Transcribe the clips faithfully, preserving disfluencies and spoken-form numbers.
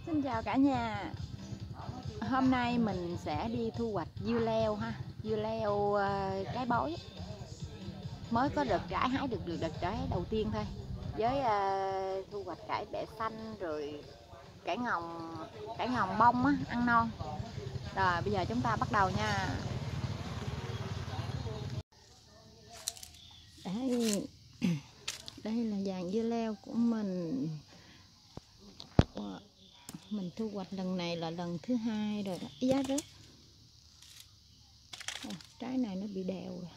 Xin chào cả nhà. Hôm nay mình sẽ đi thu hoạch dưa leo ha, dưa leo uh, trái bói. Mới có đợt trái hái được được đợt trái đầu tiên thôi. Với uh, thu hoạch cải bẹ xanh rồi cải ngồng, cải ngồng bông á, ăn non. Rồi bây giờ chúng ta bắt đầu nha. Đây, đây là dàn dưa leo của mình. Wow. Mình thu hoạch lần này là lần thứ hai rồi đó. Giá rớt. À, trái này nó bị đèo rồi.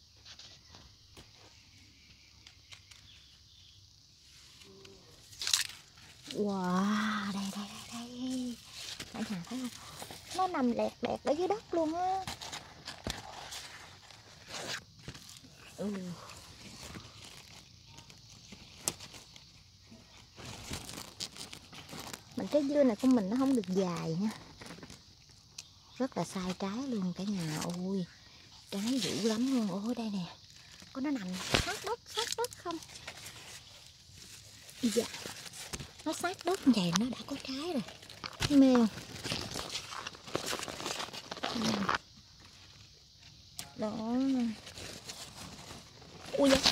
Wow, đây đây đây đây. Cả nhà thấy không? Nó nằm lẹt đẹt ở dưới đất luôn á. Ừ. Mình trái dưa này của mình nó không được dài nha. Rất là sai trái luôn cả nhà. Ôi, trái dữ lắm luôn. Ôi đây nè. Có nó nằm sát đất, sát đất không? Dạ. Nó sát đất như vậy nó đã có trái rồi. Thấy mê không? Đó. Ui da.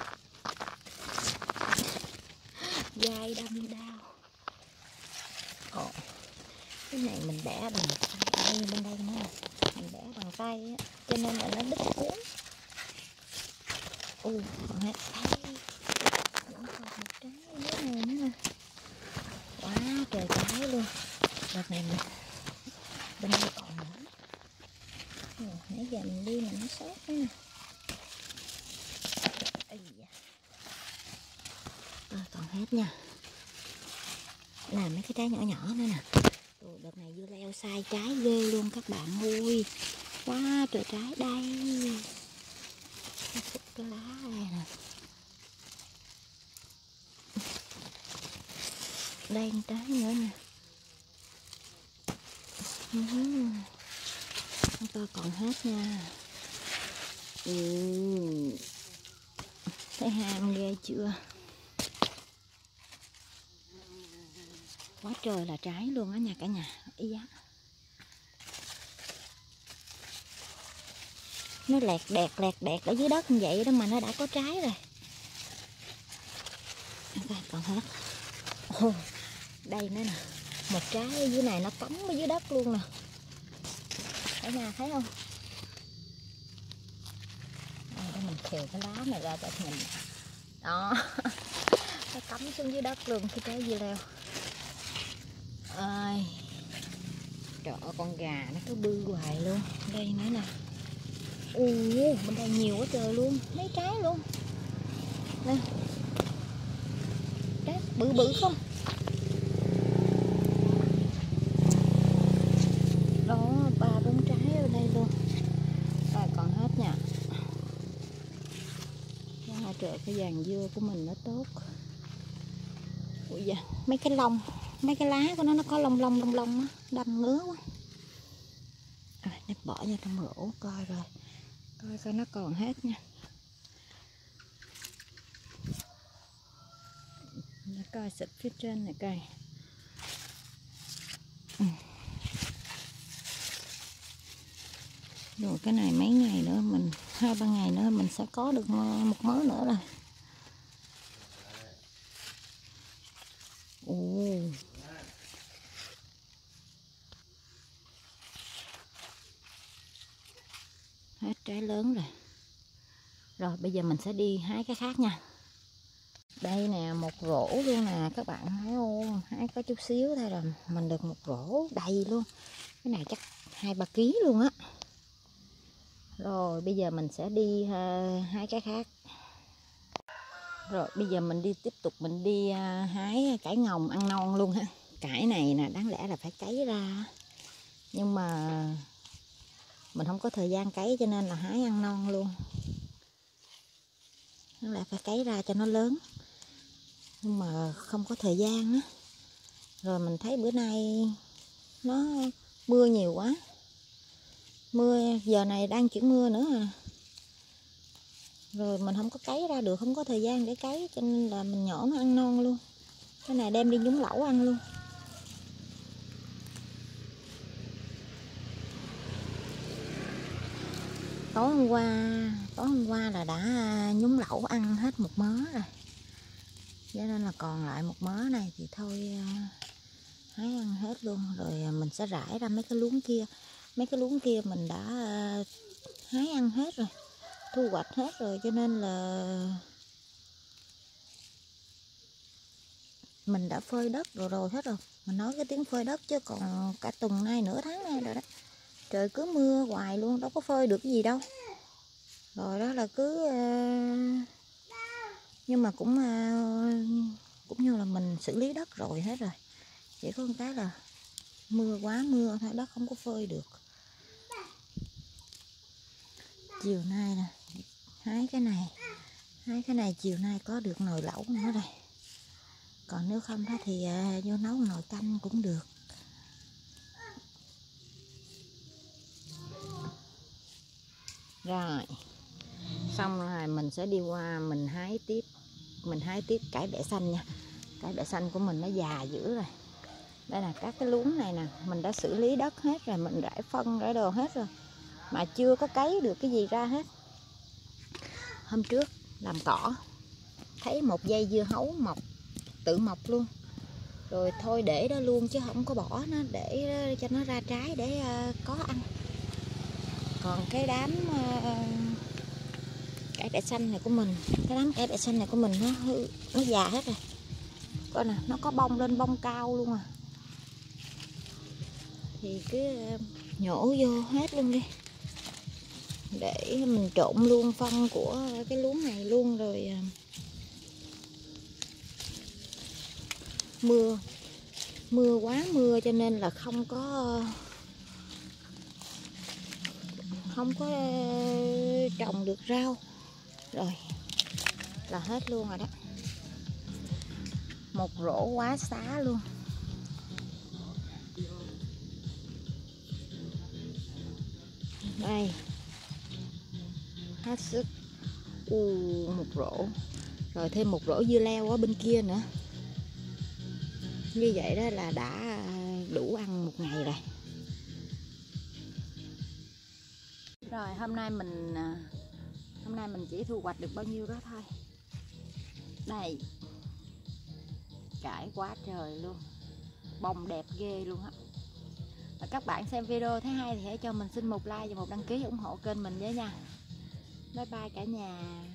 Dai đâm đau. Ồ. Cái này mình bẻ bằng tay bên đây nữa. Mình bẻ bằng tay á, cho nên là nó đứt cuốn. Ui, còn hết đây. Vẫn còn một trái ở dưới này nữa nè. Quá trời trái luôn. Đợt này mình bên đây còn nữa. Ồ, nãy giờ mình đi mà nó sót nữa nè. Rồi còn hết nha. Là mấy cái trái nhỏ nhỏ nữa nè. Rồi đợt này dưa leo sai trái ghê luôn các bạn ơi. Quá trời trái đây. Xúc cái lá đây nè. Đây một trái nữa nè. Chúng ta còn hết nha. Ừ. Thấy ham ghê chưa? Quá trời là trái luôn á nha cả nhà. Ý giá. Nó lẹt đẹt lẹt đẹt ở dưới đất như vậy đó mà nó đã có trái rồi. Okay, còn hết. Ồ, đây nữa nè. Một trái ở dưới này nó cắm ở dưới đất luôn nè. Cả nhà thấy không? Đây, để mình khều cái lá này ra cho mình. Đó. Nó cắm xuống dưới đất luôn cái trái dưa leo. Ơi. Trời ơi, con gà nó cứ bư hoài luôn. Đây nữa nè. Ồ, bên đây nhiều quá trời luôn. Mấy trái luôn. Nè. Trái bự bự không? Đó, ba bốn trái ở đây luôn. Rồi còn hết nha. Wow, trời, cái dàn dưa của mình nó tốt. Ui da, mấy cái lông, mấy cái lá của nó nó có lông lông lông lông á, đâm ngứa quá. Rồi, để bỏ vô trong rổ coi rồi. Coi coi nó còn hết nha. Để coi xịt phía trên này coi. Ừ. Rồi cái này mấy ngày nữa mình, hai ba ngày nữa mình sẽ có được một mớ nữa rồi. Ồ. Hết trái lớn rồi. Rồi bây giờ mình sẽ đi hái cái khác nha. Đây nè, một rổ luôn nè các bạn thấy không? Hái có chút xíu thôi rồi mình được một rổ đầy luôn. Cái này chắc hai ba ký luôn á. Rồi bây giờ mình sẽ đi uh, hái cái khác. Rồi bây giờ mình đi tiếp tục mình đi uh, hái cải ngồng ăn non luôn ha. Cải này nè đáng lẽ là phải cấy ra. Nhưng mà mình không có thời gian cấy cho nên là hái ăn non luôn. Đáng lẽ phải cấy ra cho nó lớn. Nhưng mà không có thời gian á. Rồi mình thấy bữa nay nó mưa nhiều quá. Mưa giờ này đang chuyển mưa nữa à. Rồi mình không có cấy ra được, không có thời gian để cấy cho nên là mình nhổ nó ăn non luôn. Cái này đem đi nhúng lẩu ăn luôn. tối hôm qua tối hôm qua là đã nhúng lẩu ăn hết một mớ rồi, cho nên là còn lại một mớ này thì thôi hái ăn hết luôn, rồi mình sẽ rải ra mấy cái luống kia. Mấy cái luống kia mình đã hái ăn hết rồi, thu hoạch hết rồi, cho nên là mình đã phơi đất rồi rồi hết rồi. Mình nói cái tiếng phơi đất chứ còn cả tuần nay nửa tháng nay rồi đó, trời cứ mưa hoài luôn, đâu có phơi được cái gì đâu. Rồi đó là cứ nhưng mà cũng cũng như là mình xử lý đất rồi hết rồi, chỉ có một cái là mưa quá mưa thôi, đất không có phơi được. Chiều nay nè, hái cái này hái cái này chiều nay có được nồi lẩu nữa đây, còn nếu không đó thì vô nấu nồi canh cũng được. Rồi xong rồi mình sẽ đi qua mình hái tiếp mình hái tiếp cải bẹ xanh nha. Cải bẹ xanh của mình nó già dữ rồi. Đây là các cái luống này nè, mình đã xử lý đất hết rồi, mình rải phân rải đồ hết rồi mà chưa có cấy được cái gì ra hết. Hôm trước làm cỏ thấy một dây dưa hấu mọc tự mọc luôn, rồi thôi để đó luôn chứ không có bỏ nó, để cho nó ra trái để có ăn. Còn cái đám cải bẹ xanh này của mình cái đám cải bẹ xanh này của mình nó hư, nó già hết rồi. Coi nè, nó có bông lên bông cao luôn à, thì cứ nhổ vô hết luôn đi, để mình trộn luôn phân của cái luống này luôn. Rồi mưa mưa quá mưa cho nên là không có không có trồng được rau, rồi là hết luôn rồi đó, một rổ quá xá luôn. Đây hết sức. U một rổ, rồi thêm một rổ dưa leo ở bên kia nữa. Như vậy đó là đã đủ ăn một ngày rồi. Rồi hôm nay mình hôm nay mình chỉ thu hoạch được bao nhiêu đó thôi. Đây, cải quá trời luôn, bông đẹp ghê luôn á. Và các bạn xem video thấy hay thì hãy cho mình xin một like và một đăng ký ủng hộ kênh mình với nha. Bye bye cả nhà.